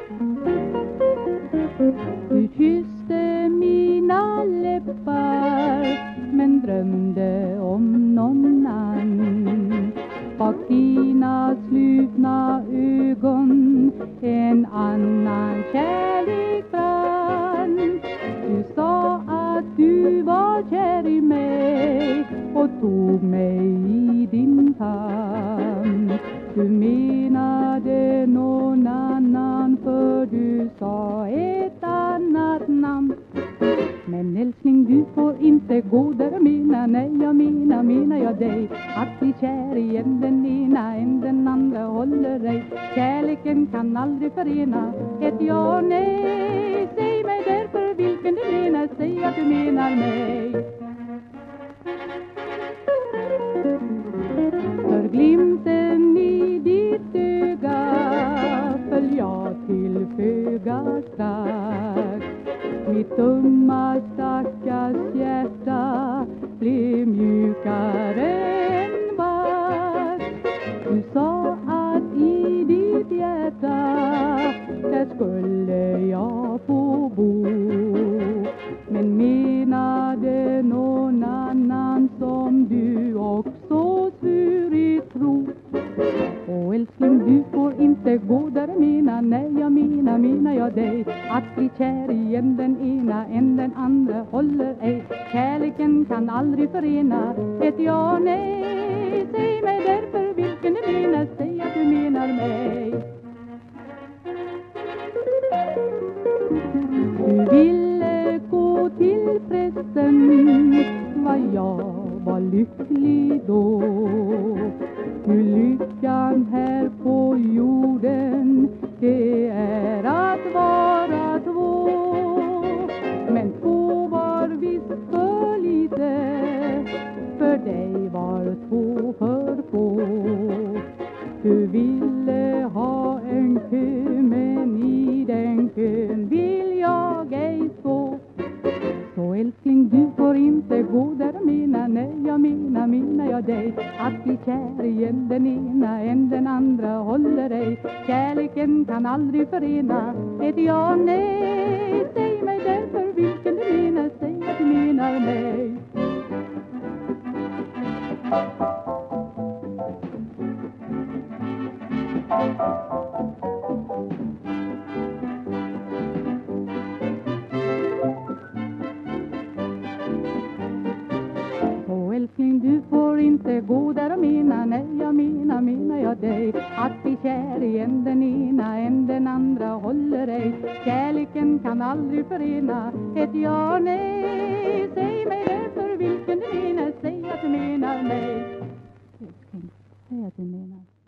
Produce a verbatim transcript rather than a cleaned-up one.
Du kysste mina läppar men drömde om någon annan. Bak dina slutna ögon en annan kärlek brann. Du sa att du var kär i mig och tog mig i din famn. Du menade någon annan för du sa ett annat namn. Men älskling, du får inte gå där och mena. Nej, jag menar, menar jag dig. Att bli kär i en den ena, en den andra håller ej. Kärleken kan aldrig förena ett ja och nej. Säg mig därför vilken du menar. Säg att du menar mig. För glimten i ditt öga föll jag till föga strax. Mitt ömma stackars hjärta blev mjukare än vax. Du sa att i ditt hjärta där skulle jag få bo. Men menade någon annan som du också svurit tro. Och älskling, du får inte gå där och mena. Nej, jag menar, menar jag dig. Att bli kär i en den ena, en den andra håller ej. Kärleken kan aldrig förena ett ja och nej. Säg mig därför vilken du menar. Säg att du menar mig. Du ville gå till prästen, vad jag var lycklig då. Hur lyckan här på jorden, det är att vara två. Men två var visst för lite, för dig var två för få. Du ville ha en kö, men i den kön vill jag ej stå. Så älskling, du får inte gå där och mena. Nej, jag menar, menar jag dig. Att bli kär i en den ena, en den andra håller ej. Kärleken kan aldrig förena ett ja och nej. Säg mig därför vilken du menar. Säg att du menar mig. Så älskling, du får inte gå där och mena. Nej, jag menar, menar jag dig. Att bli kär i en den ena, en den andra håller ej. Kärleken kan aldrig förena ett ja och nej. Säg mig därför vilken du menar. Säg att du menar mig. Älskling, säg att du menar.